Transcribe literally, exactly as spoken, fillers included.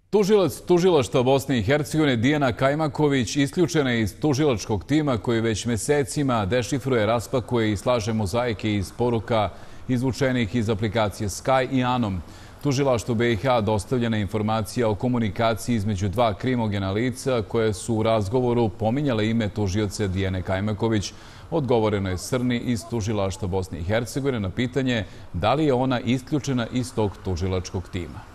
Tužilac Tužilaštva Bosne i Hercegovine Dijana Kajmaković isključena je iz tužilačkog tima koji već mesecima dešifruje, raspakuje i slaže mozaike iz poruka izvučenih iz aplikacije Sky i Anom. Tužilaštvu B i H dostavljena informacija o komunikaciji između dva krimogena lica koje su u razgovoru pominjale ime tužioce Dijane Kajmaković. Odgovoreno je Srni iz Tužilaštva Bosne i Hercegovine na pitanje da li je ona isključena iz tog tužilačkog tima.